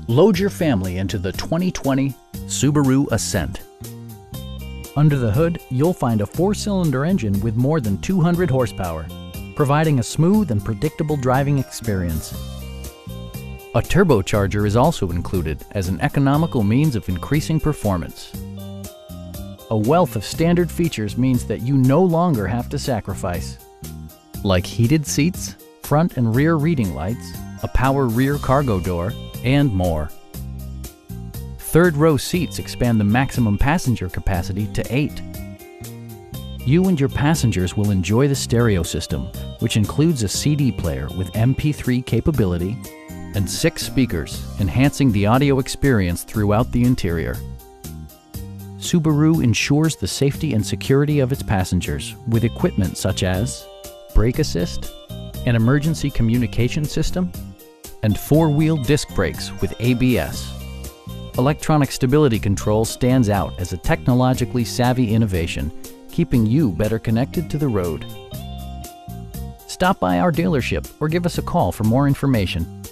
Load your family into the 2020 Subaru Ascent. Under the hood, you'll find a 4-cylinder engine with more than 200 horsepower, providing a smooth and predictable driving experience. A turbocharger is also included as an economical means of increasing performance. A wealth of standard features means that you no longer have to sacrifice, like heated seats, front and rear reading lights, a power rear cargo door, and more. Third-row seats expand the maximum passenger capacity to 8. You and your passengers will enjoy the stereo system, which includes a CD player with MP3 capability and 6 speakers, enhancing the audio experience throughout the interior. Subaru ensures the safety and security of its passengers with equipment such as brake assist, an emergency communication system, and 4-wheel disc brakes with ABS. Electronic stability control stands out as a technologically savvy innovation, keeping you better connected to the road. Stop by our dealership or give us a call for more information.